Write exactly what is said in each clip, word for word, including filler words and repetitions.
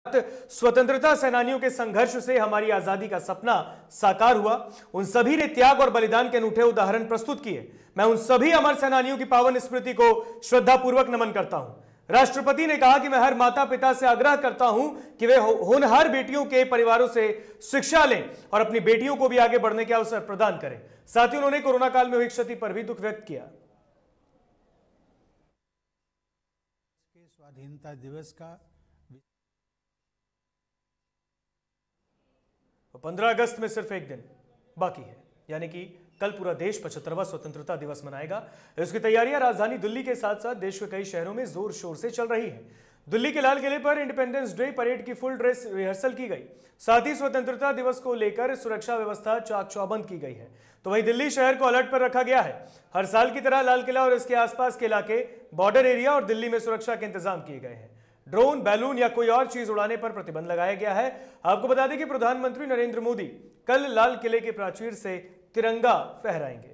स्वतंत्रता सेनानियों के संघर्ष से हमारी आजादी का सपना साकार हुआ। उन सभी ने त्याग और बलिदान के अनूठे उदाहरण प्रस्तुत किए। मैं उन सभी अमर सेनानियों की पावन स्मृति को श्रद्धापूर्वक नमन करता हूं। राष्ट्रपति ने कहा कि मैं हर माता पिता से आग्रह करता हूं कि वे होनहार बेटियों के परिवारों से शिक्षा लें और अपनी बेटियों को भी आगे बढ़ने के अवसर प्रदान करें। साथ ही उन्होंने कोरोना काल में हुई क्षति पर भी दुख व्यक्त किया। स्वाधीनता दिवस का पंद्रह अगस्त में सिर्फ एक दिन बाकी है, यानी कि कल पूरा देश पचहत्तरवां स्वतंत्रता दिवस मनाएगा। इसकी तैयारियां राजधानी दिल्ली के साथ साथ देश के कई शहरों में जोर शोर से चल रही है। दिल्ली के लाल किले पर इंडिपेंडेंस डे परेड की फुल ड्रेस रिहर्सल की गई। साथ ही स्वतंत्रता दिवस को लेकर सुरक्षा व्यवस्था चाक चौबंद की गई है। तो वहीं दिल्ली शहर को अलर्ट पर रखा गया है। हर साल की तरह लाल किला और इसके आसपास के इलाके, बॉर्डर एरिया और दिल्ली में सुरक्षा के इंतजाम किए गए हैं। ड्रोन, बैलून या कोई और चीज उड़ाने पर प्रतिबंध लगाया गया है। आपको बता दें कि प्रधानमंत्री नरेंद्र मोदी कल लाल किले के प्राचीर से तिरंगा फहराएंगे।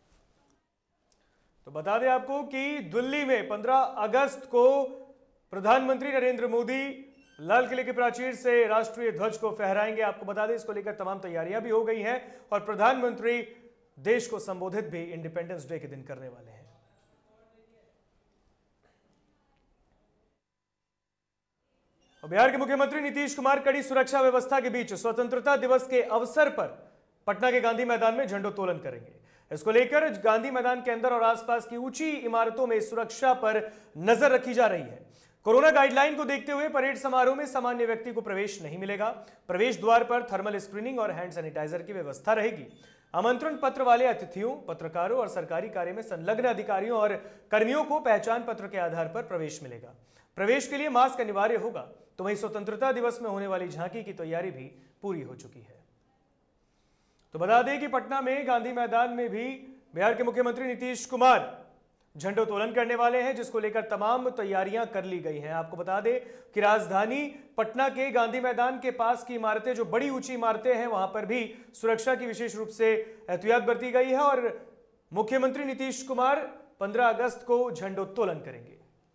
तो बता दें आपको कि दिल्ली में पंद्रह अगस्त को प्रधानमंत्री नरेंद्र मोदी लाल किले के प्राचीर से राष्ट्रीय ध्वज को फहराएंगे। आपको बता दें इसको लेकर तमाम तैयारियां भी हो गई हैं और प्रधानमंत्री देश को संबोधित भी इंडिपेंडेंस डे के दिन करने वाले हैं। बिहार के मुख्यमंत्री नीतीश कुमार कड़ी सुरक्षा व्यवस्था के बीच स्वतंत्रता दिवस के अवसर पर पटना के गांधी मैदान में झंडोत्तोलन करेंगे। इसको लेकर गांधी मैदान के अंदर और आसपास की ऊंची इमारतों में सुरक्षा पर नजर रखी जा रही है। कोरोना गाइडलाइन को देखते हुए परेड समारोह में सामान्य व्यक्ति को प्रवेश नहीं मिलेगा। प्रवेश द्वार पर थर्मल स्क्रीनिंग और हैंड सैनिटाइजर की व्यवस्था रहेगी। आमंत्रण पत्र वाले अतिथियों, पत्रकारों और सरकारी कार्य में संलग्न अधिकारियों और कर्मियों को पहचान पत्र के आधार पर प्रवेश मिलेगा। प्रवेश के लिए मास्क अनिवार्य होगा। तो वहीं स्वतंत्रता दिवस में होने वाली झांकी की तैयारी भी पूरी हो चुकी है। तो बता दें कि पटना में गांधी मैदान में भी बिहार के मुख्यमंत्री नीतीश कुमार झंडोत्तोलन करने वाले हैं, जिसको लेकर तमाम तैयारियां कर ली गई हैं। आपको बता दें कि राजधानी पटना के गांधी मैदान के पास की इमारतें, जो बड़ी ऊंची इमारतें हैं, वहां पर भी सुरक्षा की विशेष रूप से एहतियात बरती गई है और मुख्यमंत्री नीतीश कुमार पंद्रह अगस्त को झंडोत्तोलन करेंगे।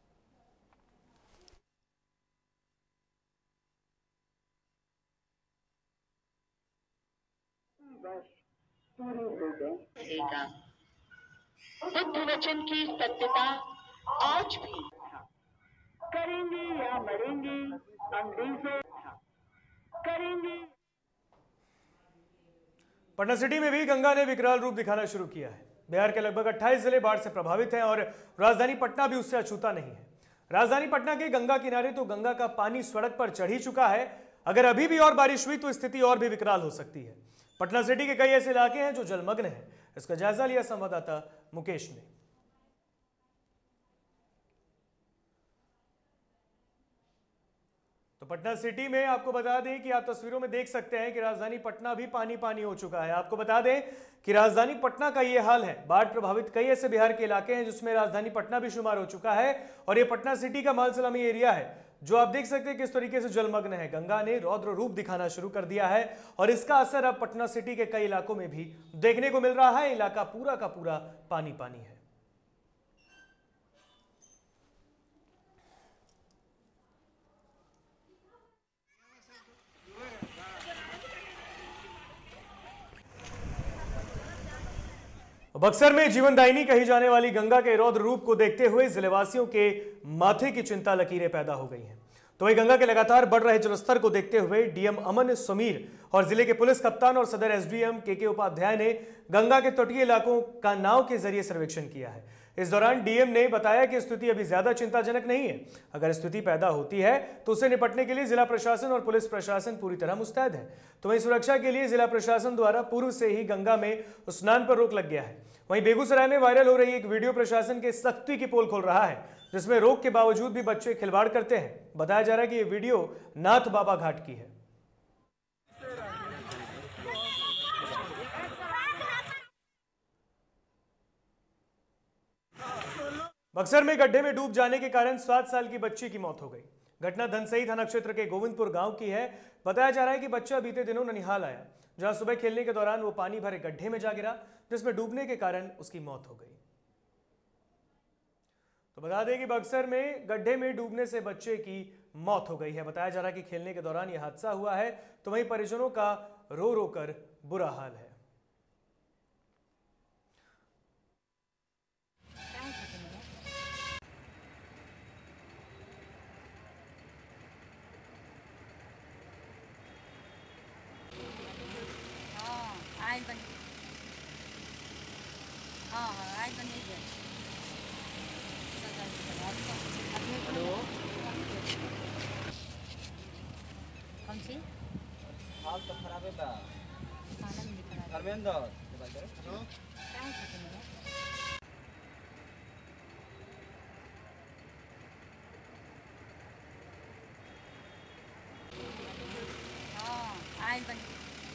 बुद्ध वचन की सत्यता आज भी करेंगे या मरेंगे, अंग्रेजों करेंगे। पटना सिटी में भी गंगा ने विकराल रूप दिखाना शुरू किया है। बिहार के लगभग अट्ठाईस जिले बाढ़ से प्रभावित हैं और राजधानी पटना भी उससे अछूता नहीं है। राजधानी पटना के गंगा किनारे तो गंगा का पानी सड़क पर चढ़ ही चुका है। अगर अभी भी और बारिश हुई तो स्थिति और भी विकराल हो सकती है। पटना सिटी के कई ऐसे इलाके हैं जो जलमग्न हैं। इसका जायजा लिया संवाददाता मुकेश ने। तो पटना सिटी में आपको बता दें कि आप तस्वीरों में देख सकते हैं कि राजधानी पटना भी पानी पानी हो चुका है। आपको बता दें कि राजधानी पटना का यह हाल है। बाढ़ प्रभावित कई ऐसे बिहार के इलाके हैं जिसमें राजधानी पटना भी शुमार हो चुका है और यह पटना सिटी का मालसलामी एरिया है, जो आप देख सकते हैं किस तरीके से जलमग्न है। गंगा ने रौद्र रूप दिखाना शुरू कर दिया है और इसका असर अब पटना सिटी के कई इलाकों में भी देखने को मिल रहा है। इलाका पूरा का पूरा पानी पानी है। बक्सर में जीवनदायिनी कही जाने वाली गंगा के रौद्र रूप को देखते हुए जिलेवासियों के माथे की चिंता लकीरें पैदा हो गई हैं। तो वही गंगा के लगातार बढ़ रहे जलस्तर को देखते हुए डीएम अमन समीर और जिले के पुलिस कप्तान और सदर एसडीएम के के उपाध्याय ने गंगा के तटीय इलाकों का नाव के जरिए सर्वेक्षण किया है। इस दौरान डीएम ने बताया कि स्थिति अभी ज्यादा चिंताजनक नहीं है। अगर स्थिति पैदा होती है तो उससे निपटने के लिए जिला प्रशासन और पुलिस प्रशासन पूरी तरह मुस्तैद है। तो वहीं सुरक्षा के लिए जिला प्रशासन द्वारा पूर्व से ही गंगा में स्नान पर रोक लग गया है। वहीं बेगूसराय में वायरल हो रही एक वीडियो प्रशासन के सख्ती की पोल खोल रहा है, जिसमें रोक के बावजूद भी बच्चे खिलवाड़ करते हैं। बताया जा रहा है कि यह वीडियो नाथ बाबा घाट की है। बक्सर में गड्ढे में डूब जाने के कारण सात साल की बच्ची की मौत हो गई। घटना धनसई थाना क्षेत्र के गोविंदपुर गांव की है। बताया जा रहा है कि बच्चा बीते दिनों ननिहाल आया, जहां सुबह खेलने के दौरान वो पानी भरे गड्ढे में जा गिरा, जिसमें डूबने के कारण उसकी मौत हो गई। तो बता दें कि बक्सर में गड्ढे में डूबने से बच्चे की मौत हो गई है। बताया जा रहा है कि खेलने के दौरान यह हादसा हुआ है, तो वहीं परिजनों का रो रो कर बुरा हाल है। आज बन हाँ हाँ आज बनी है। हेलो कौन सी हाल तो खराब है बा खाना नहीं खराब धर्मेंद्र हेलो क्या है हाँ आज बन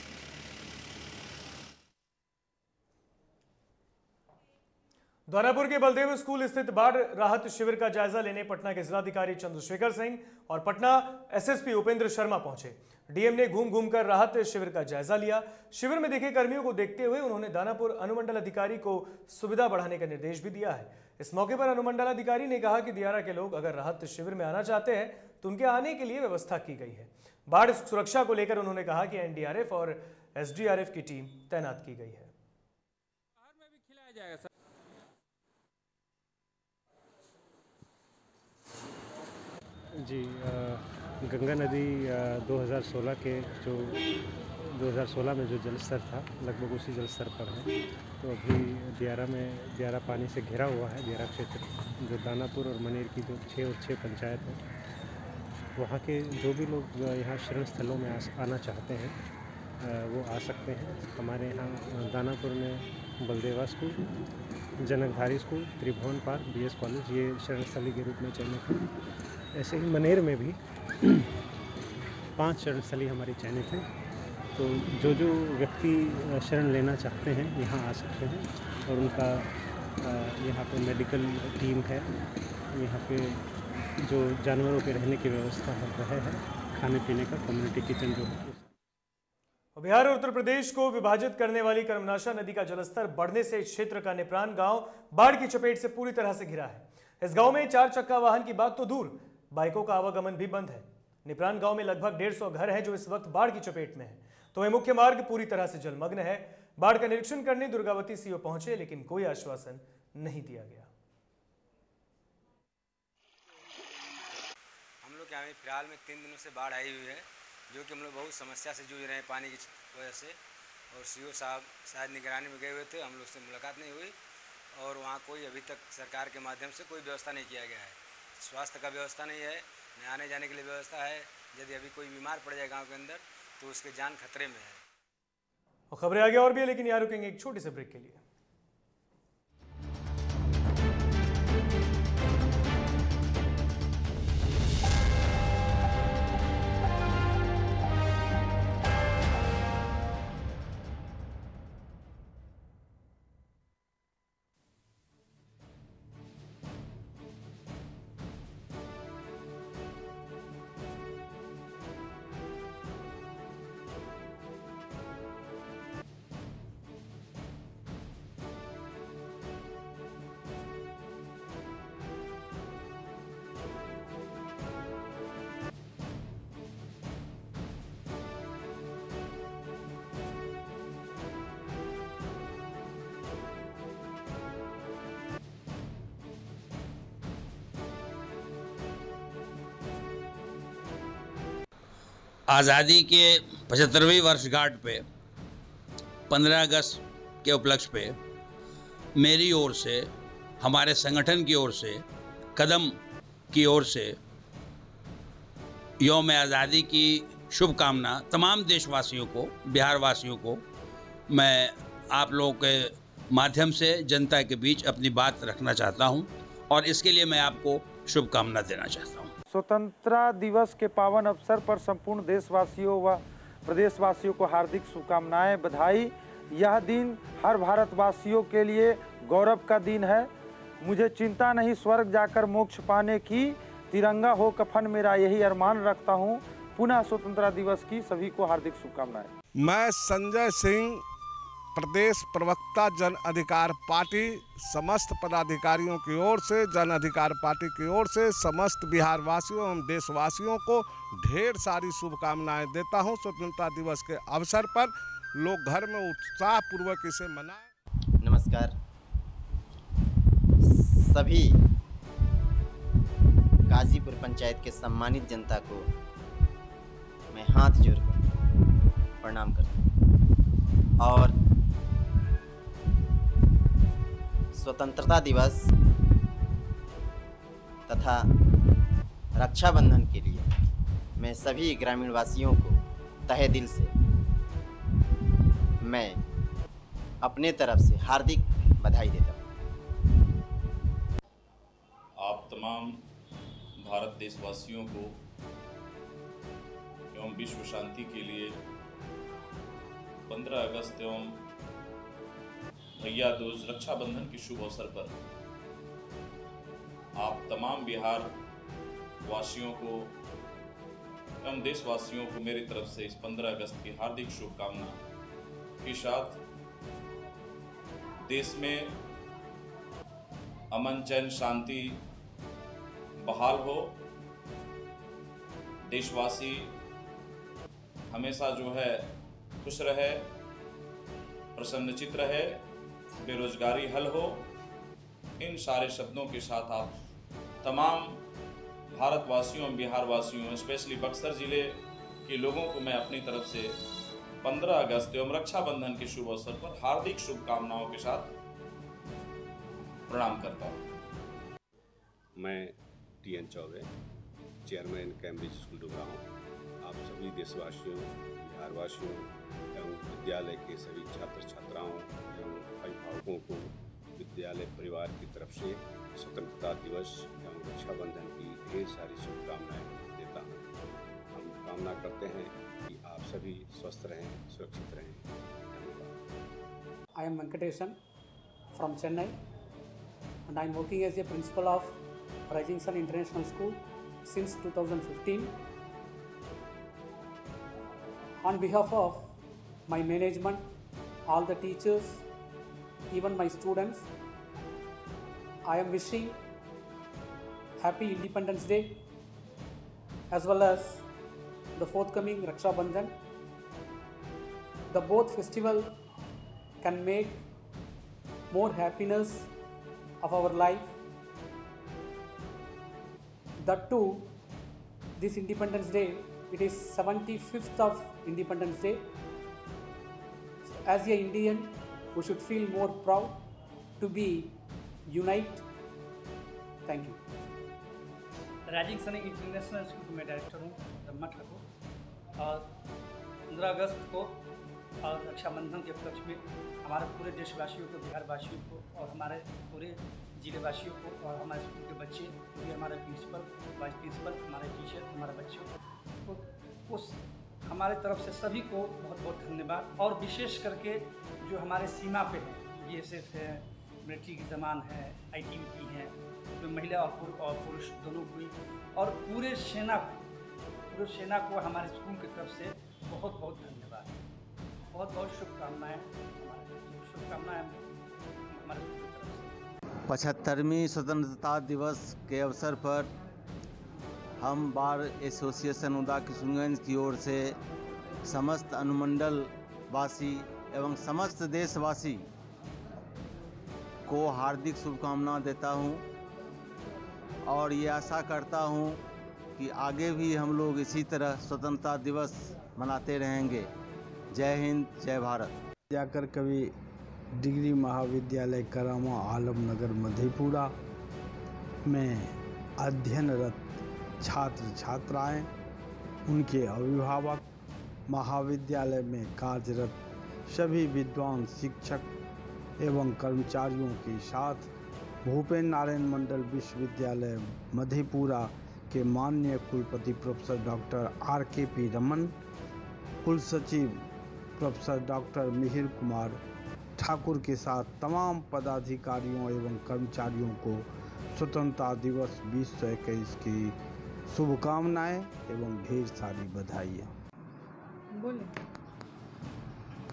द्वारापुर के बलदेव स्कूल स्थित बाढ़ राहत शिविर का जायजा लेने पटना के जिलाधिकारी चंद्रशेखर सिंह और पटना एसएसपी उपेंद्र शर्मा पहुंचे। डीएम ने घूम घूम कर राहत शिविर का जायजा लिया। शिविर में देखे कर्मियों को देखते हुए उन्होंने दानापुर अनुमंडल अधिकारी को सुविधा बढ़ाने का निर्देश भी दिया है। इस मौके पर अनुमंडल अधिकारी ने कहा कि दियारा के लोग अगर राहत शिविर में आना चाहते हैं तो उनके आने के लिए व्यवस्था की गई है। बाढ़ सुरक्षा को लेकर उन्होंने कहा कि एनडीआरएफ और एसडीआरएफ की टीम तैनात की गई है। जी गंगा नदी दो हज़ार सोलह के जो दो हज़ार सोलह में जो जल स्तर था लगभग उसी जल स्तर पर है। तो अभी दियारा में दियारा पानी से घिरा हुआ है। दियारा क्षेत्र जो दानापुर और मनेर की जो छः और छः पंचायत है, वहाँ के जो भी लोग यहाँ शरण स्थलों में आना चाहते हैं वो आ सकते हैं। हमारे यहाँ दानापुर में Baldeva school, Janakdhari school, Tribhuvan park, BS college ये शरण स्थली के रूप में चयनित है। ऐसे ही मनेर में भी पांच शरण स्थली हमारी चयनित हैं। तो जो जो व्यक्ति शरण लेना चाहते हैं यहाँ आ सकते हैं और उनका यहाँ पे मेडिकल टीम है, यहाँ पे जो जानवरों के रहने की व्यवस्था है वह है, खाने पीने का कम्युनिटी किचन जो है। बिहार और उत्तर प्रदेश को विभाजित करने वाली कर्मनाशा नदी का जलस्तर बढ़ने से इस क्षेत्र का निप्रान गांव बाढ़ की चपेट से पूरी तरह से घिरा है। इस गांव में चार चक्का वाहन की बात तो दूर, बाइकों का आवागमन भी बंद है। निप्रान गांव में लगभग डेढ़ सौ घर हैं जो इस वक्त बाढ़ की चपेट में है, तो वह मुख्य मार्ग पूरी तरह से जलमग्न है। बाढ़ का निरीक्षण करने दुर्गावती सीओ पहुंचे, लेकिन कोई आश्वासन नहीं दिया गया। हम लोग यहाँ फिलहाल में तीन दिनों से बाढ़ आई हुई है, जो कि हम लोग बहुत समस्या से जूझ रहे हैं पानी की वजह से। और सीओ साहब शायद निगरानी में गए हुए थे, हम लोग से मुलाकात नहीं हुई और वहाँ कोई अभी तक सरकार के माध्यम से कोई व्यवस्था नहीं किया गया है। स्वास्थ्य का व्यवस्था नहीं है, न आने जाने के लिए व्यवस्था है। यदि अभी कोई बीमार पड़ जाए गांव के अंदर तो उसकी जान खतरे में है। और खबरें आगे और भी है, लेकिन यहाँ रुकेंगे एक छोटे से ब्रेक के लिए। आज़ादी के पचहत्तरवीं वर्षगांठ पे पंद्रह अगस्त के उपलक्ष्य पे मेरी ओर से, हमारे संगठन की ओर से, कदम की ओर से यौम आज़ादी की शुभकामना तमाम देशवासियों को, बिहार वासियों को मैं आप लोगों के माध्यम से जनता के बीच अपनी बात रखना चाहता हूं और इसके लिए मैं आपको शुभकामना देना चाहता हूं। स्वतंत्रता दिवस के पावन अवसर पर संपूर्ण देशवासियों व प्रदेशवासियों को हार्दिक शुभकामनाएं, बधाई। यह दिन हर भारतवासियों के लिए गौरव का दिन है। मुझे चिंता नहीं स्वर्ग जाकर मोक्ष पाने की, तिरंगा हो कफन मेरा यही अरमान रखता हूं। पुनः स्वतंत्रता दिवस की सभी को हार्दिक शुभकामनाएं। मैं संजय सिंह प्रदेश प्रवक्ता जन अधिकार पार्टी समस्त पदाधिकारियों की ओर से, जन अधिकार पार्टी की ओर से समस्त बिहार वासियों एवं देशवासियों को ढेर सारी शुभकामनाएं देता हूं। स्वतंत्रता दिवस के अवसर पर लोग घर में उत्साहपूर्वक इसे मनाएं। नमस्कार। सभी गाजीपुर पंचायत के सम्मानित जनता को मैं हाथ जोड़कर प्रणाम करता हूँ और स्वतंत्रता दिवस तथा रक्षाबंधन के लिए मैं सभी ग्रामीण वासियों को तहे दिल से मैं अपने तरफ से हार्दिक बधाई देता हूँ। आप तमाम भारत देशवासियों को एवं विश्व शांति के लिए पंद्रह अगस्त एवं भैया दूज रक्षाबंधन के शुभ अवसर पर आप तमाम बिहार वासियों को एवं देशवासियों को मेरी तरफ से इस पंद्रह अगस्त की हार्दिक शुभकामना के साथ देश में अमन चैन शांति बहाल हो, देशवासी हमेशा जो है खुश रहे, प्रसन्नचित्त रहे, बेरोजगारी हल हो। इन सारे शब्दों के साथ आप तमाम भारतवासियों एवं बिहार वासियों, स्पेशली बक्सर जिले के लोगों को मैं अपनी तरफ से पंद्रह अगस्त एवं रक्षाबंधन के शुभ अवसर पर हार्दिक शुभकामनाओं के साथ प्रणाम करता हूँ। मैं T N Choubey, chairman Cambridge school Dumraon, आप सभी देशवासियों, बिहारवासियों एवं विद्यालय के सभी छात्र छात्राओं एवं अभिभावकों को विद्यालय परिवार की तरफ से स्वतंत्रता दिवस एवं रक्षाबंधन की ढेर सारी शुभकामनाएं देता हूं। हम कामना करते हैं कि आप सभी स्वस्थ रहें, सुरक्षित रहें। धन्यवाद। I am Venkatesan from Chennai and I am working as a principal of Rising Sun International School since two thousand fifteen. On behalf of my management, all the teachers, even my students, I am wishing Happy Independence Day as well as the forthcoming Raksha Bandhan. The both festival can make more happiness of our life. That too, this Independence Day, it is seventy-fifth of Independence Day. As a Indian, we should feel more proud to be unite. Thank you. Rising sun international school में director हूँ ब्रह्मा ठाकुर। और पंद्रह अगस्त को और रक्षाबंधन के उपलक्ष्य में हमारे पूरे देशवासियों को, बिहारवासियों को और हमारे पूरे जिलेवासियों को और हमारे स्कूल के बच्चे, जो भी हमारे प्रिंसिपल, वाइस प्रिंसिपल, हमारे टीचर, हमारे बच्चों को, उस हमारे तरफ से सभी को बहुत बहुत धन्यवाद। और विशेष करके जो हमारे सीमा पे हैं, बी एस एफ है, मिलिट्री की जवान है, आई टी बी की हैं, जो महिला और और पुरुष दोनों को, और पूरे सेना को पूरे सेना को हमारे स्कूल की तरफ से बहुत बहुत धन्यवाद, बहुत बहुत शुभकामनाएँ शुभकामनाएँ हमारे स्कूल की तरफ से। पचहत्तरवीं स्वतंत्रता दिवस के अवसर पर हम बार एसोसिएशन उदा किशनगंज की ओर से समस्त अनुमंडल वासी एवं समस्त देशवासी को हार्दिक शुभकामना देता हूं और ये आशा करता हूं कि आगे भी हम लोग इसी तरह स्वतंत्रता दिवस मनाते रहेंगे। जय हिंद, जय भारत। जाकर कवि डिग्री महाविद्यालय करामा आलमनगर मधेपुरा में अध्ययनरत छात्र छात्राएं, उनके अभिभावक, महाविद्यालय में कार्यरत सभी विद्वान शिक्षक एवं कर्मचारियों के साथ भूपेन्द्र नारायण मंडल विश्वविद्यालय मधेपुरा के माननीय कुलपति professor doctor R K P Raman, कुलसचिव प्रोफेसर डॉक्टर मिहिर कुमार ठाकुर के साथ तमाम पदाधिकारियों एवं कर्मचारियों को स्वतंत्रता दिवस बीस सौ इक्कीस की शुभकामनाएं एवं ढेर सारी बधाइयाँ। बोले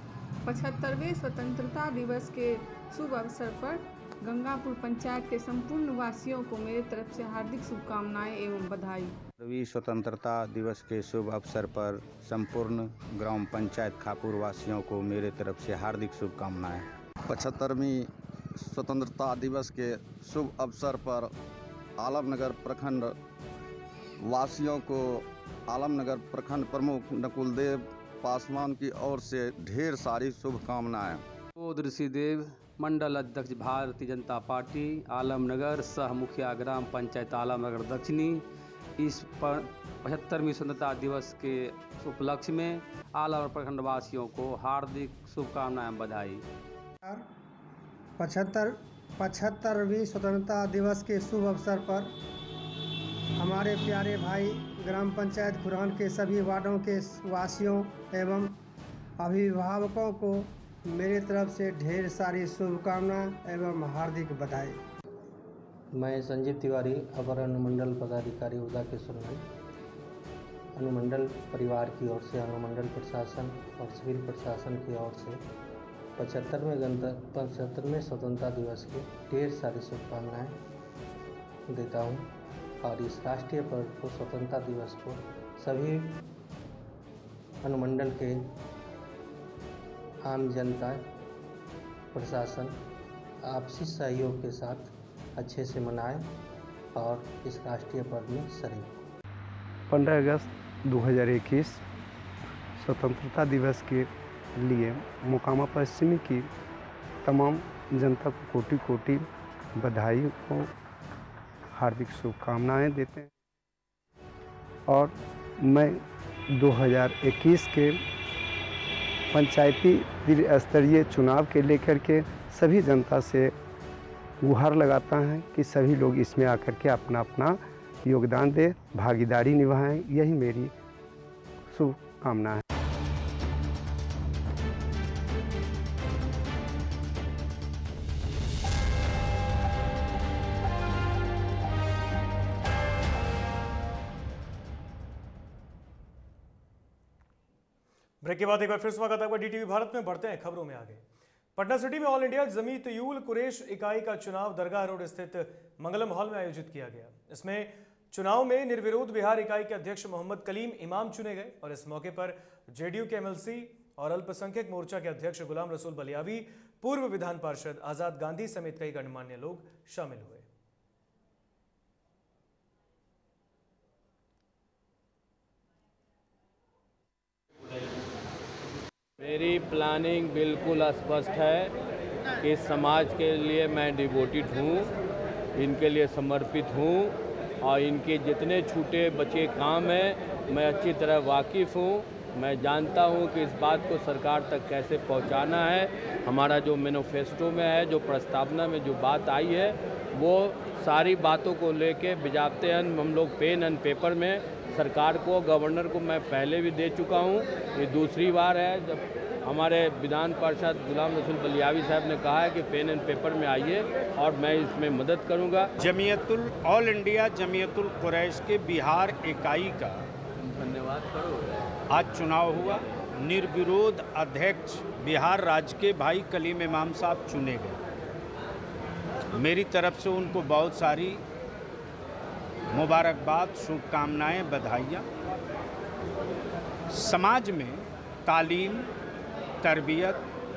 पचहत्तरवें स्वतंत्रता दिवस के शुभ अवसर पर गंगापुर पंचायत के संपूर्ण वासियों को मेरी तरफ से हार्दिक शुभकामनाएं एवं बधाई। पचहत्तरवीं स्वतंत्रता दिवस के शुभ अवसर पर संपूर्ण ग्राम पंचायत खापुर वासियों को मेरे तरफ से हार्दिक शुभकामनाएं। पचहत्तरवीं स्वतंत्रता दिवस के शुभ अवसर पर आलमनगर प्रखंड वासियों को आलमनगर प्रखंड प्रमुख नकुलदेव पासवान की ओर से ढेर सारी शुभकामनाएं। ऋषि देव मंडल अध्यक्ष भारतीय जनता पार्टी आलमनगर सह मुखिया ग्राम पंचायत आलमनगर दक्षिणी इस पचहत्तरवीं स्वतंत्रता दिवस के उपलक्ष्य में आलमनगर प्रखंड वासियों को हार्दिक शुभकामनाएं बधाई। पचहत्तर पचहत्तरवीं स्वतंत्रता दिवस के शुभ अवसर पर हमारे प्यारे भाई ग्राम पंचायत खुरान के सभी वार्डों के वासियों एवं अभिभावकों को मेरी तरफ से ढेर सारी शुभकामनाएं एवं हार्दिक बधाई। मैं संजीव तिवारी अपर अनुमंडल पदाधिकारी उदा के सुनवाई अनुमंडल परिवार की ओर से अनुमंडल प्रशासन और सिविल प्रशासन की ओर से पचहत्तरवें गणतंत्र पचहत्तरवें स्वतंत्रता दिवस की ढेर सारी शुभकामनाएं देता हूं और इस राष्ट्रीय पर्व को स्वतंत्रता दिवस को सभी अनुमंडल के आम जनता प्रशासन आपसी सहयोग के साथ अच्छे से मनाएं और इस राष्ट्रीय पर्व में शरीक। पंद्रह अगस्त दो हज़ार इक्कीस स्वतंत्रता दिवस के लिए मोकामा पश्चिमी की तमाम जनता को कोटि कोटि बधाई को हार्दिक शुभकामनाएं देते हैं और मैं दो हज़ार इक्कीस के पंचायती स्तरीय चुनाव के लेकर के सभी जनता से गुहार लगाता है कि सभी लोग इसमें आकर के अपना अपना योगदान दें, भागीदारी निभाएं। यही मेरी शुभकामना है। ब्रेक के बाद एक बार फिर स्वागत है आपका डीटीवी भारत में। बढ़ते हैं खबरों में आगे। पटना सिटी में ऑल इंडिया जमीयत यूल कुरैश इकाई का चुनाव दरगाह रोड स्थित मंगलम हॉल में आयोजित किया गया। इसमें चुनाव में निर्विरोध बिहार इकाई के अध्यक्ष मोहम्मद कलीम इमाम चुने गए और इस मौके पर जेडीयू के एमएलसी और अल्पसंख्यक मोर्चा के अध्यक्ष गुलाम रसूल बलियावी, पूर्व विधान पार्षद आजाद गांधी समेत कई गणमान्य लोग शामिल हुए। मेरी प्लानिंग बिल्कुल स्पष्ट है कि समाज के लिए मैं डिवोटेड हूँ, इनके लिए समर्पित हूँ और इनके जितने छूटे बचे काम हैं मैं अच्छी तरह वाकिफ़ हूँ। मैं जानता हूँ कि इस बात को सरकार तक कैसे पहुँचाना है। हमारा जो मैनिफेस्टो में है, जो प्रस्तावना में जो बात आई है, वो सारी बातों को लेके बिजाते हैं हम लोग पेन एंड पेपर में सरकार को, गवर्नर को मैं पहले भी दे चुका हूँ। ये दूसरी बार है जब हमारे विधान पार्षद गुलाम रसूल बलियावी साहब ने कहा है कि पेन एंड पेपर में आइए और मैं इसमें मदद करूँगा। जमीयतुल ऑल इंडिया जमीयतुल कुरैश के बिहार इकाई का धन्यवाद करो आज चुनाव हुआ। निर्विरोध अध्यक्ष बिहार राज्य के भाई कलीम इमाम साहब चुने गए। मेरी तरफ से उनको बहुत सारी मुबारकबाद, शुभकामनाएं, बधाइयाँ। समाज में तालीम, तरबियत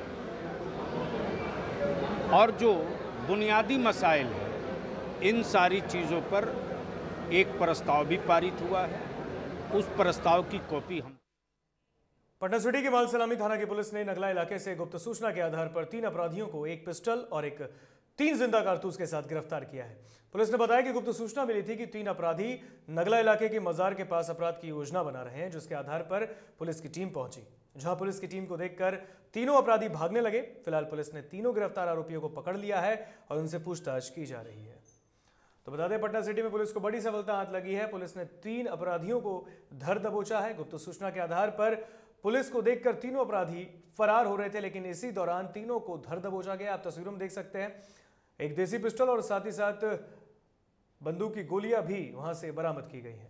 और जो बुनियादी मसाइल हैं, इन सारी चीज़ों पर एक प्रस्ताव भी पारित हुआ है। उस प्रस्ताव की कॉपी हम पटना सिटी के माल सलामी थाना की पुलिस ने नगला इलाके से गुप्त सूचना के आधार पर तीन अपराधियों को एक पिस्टल और एक तीन जिंदा कारतूस के साथ गिरफ्तार किया है। पुलिस ने बताया कि गुप्त सूचना मिली थी कि तीन अपराधी नगला इलाके के मजार के पास अपराध की योजना बना रहे हैं, जिसके आधार पर पुलिस की टीम पहुंची, जहां पुलिस की टीम को देखकर तीनों अपराधी भागने लगे। फिलहाल पुलिस ने तीनों गिरफ्तार आरोपियों को पकड़ लिया है और उनसे पूछताछ की जा रही है। तो बता दें, पटना सिटी में पुलिस को बड़ी सफलता हाथ लगी है। पुलिस ने तीन अपराधियों को धर दबोचा है। गुप्त सूचना के आधार पर पुलिस को देखकर तीनों अपराधी फरार हो रहे थे, लेकिन इसी दौरान तीनों को धर दबोचा गया। आप तस्वीरों में देख सकते हैं, एक देसी पिस्टल और साथ ही साथ बंदूक की गोलियां भी वहां से बरामद की गई हैं।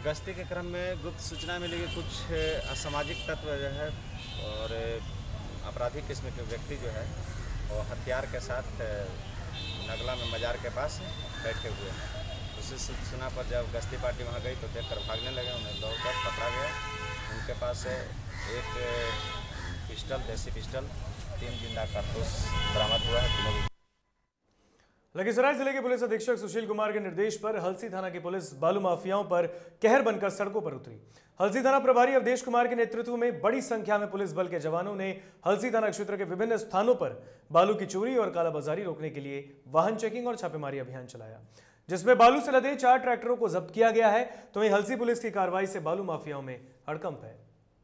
गश्ती के क्रम में गुप्त सूचना मिली कि कुछ असामाजिक तत्व जो है और आपराधिक किस्म के व्यक्ति जो है वो हथियार के साथ नगला में मजार के पास बैठे हुए हैं। उसी सूचना पर जब गश्ती पार्टी वहाँ गई तो देखकर भागने लगे, उन्हें दौड़कर पकड़ा गया। उनके पास से एक पिस्टल, देसी पिस्टल, तीन जिंदा कारतूस बरामद हुआ है। तीनों लखीसराय जिले के पुलिस अधीक्षक सुशील कुमार के निर्देश पर हलसी थाना की पुलिस बालू माफियाओं पर कहर बनकर सड़कों पर उतरी। हलसी थाना प्रभारी अवधेश कुमार के नेतृत्व में बड़ी संख्या में पुलिस बल के जवानों ने हलसी थाना क्षेत्र के विभिन्न स्थानों पर बालू की चोरी और कालाबाजारी रोकने के लिए वाहन चेकिंग और छापेमारी अभियान चलाया, जिसमें बालू से लदे चार ट्रैक्टरों को जब्त किया गया है। तो वहीं हलसी पुलिस की कार्रवाई से बालू माफियाओं में हड़कंप है।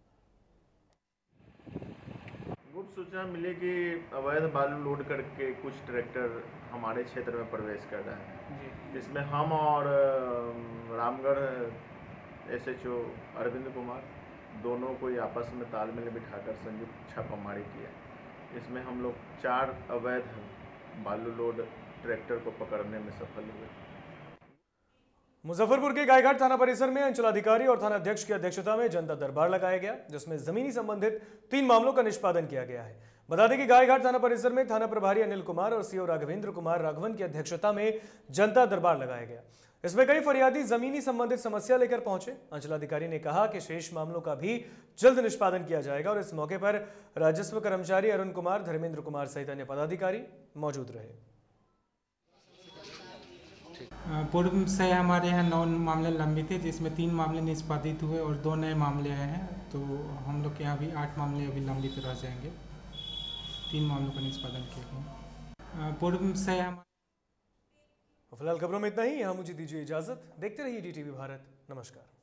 गुप्त सूचना मिली कि अवैध बालू लोड करके कुछ ट्रैक्टर हमारे क्षेत्र में प्रवेश कर रहे हैं, जिसमें हम और रामगढ़ एसएचओ अरविंद कुमार दोनों को आपस में तालमेल बिठाकर संयुक्त छापामारी किया। इसमें हम लोग चार अवैध बालू लोड ट्रैक्टर को पकड़ने में सफल हुए। मुजफ्फरपुर के गायघाट थाना परिसर में अंचलाधिकारी और थाना अध्यक्ष की अध्यक्षता में जनता दरबार लगाया गया, जिसमें जमीनी संबंधित तीन मामलों का निष्पादन किया गया है। बता दें कि गायघाट थाना परिसर में थाना प्रभारी अनिल कुमार और सीओ राघवेंद्र कुमार राघवन की अध्यक्षता में जनता दरबार लगाया गया। इसमें कई फरियादी जमीनी संबंधित समस्या लेकर पहुंचे। अंचलाधिकारी ने कहा कि शेष मामलों का भी जल्द निष्पादन किया जाएगा और इस मौके पर राजस्व कर्मचारी अरुण कुमार, धर्मेंद्र कुमार सहित अन्य पदाधिकारी मौजूद रहे। पूर्व से हमारे यहाँ नौ मामले लंबित थे, जिसमें तीन मामले निष्पादित हुए और दो नए मामले आए हैं। तो हम लोग के यहाँ भी आठ मामले अभी लंबित रह जाएंगे। तीन मामलों का निष्पादन किया गया। पूर्व से हम फिलहाल खबरों में इतना ही। यहाँ मुझे दीजिए इजाजत। देखते रहिए डी टी वी भारत। नमस्कार।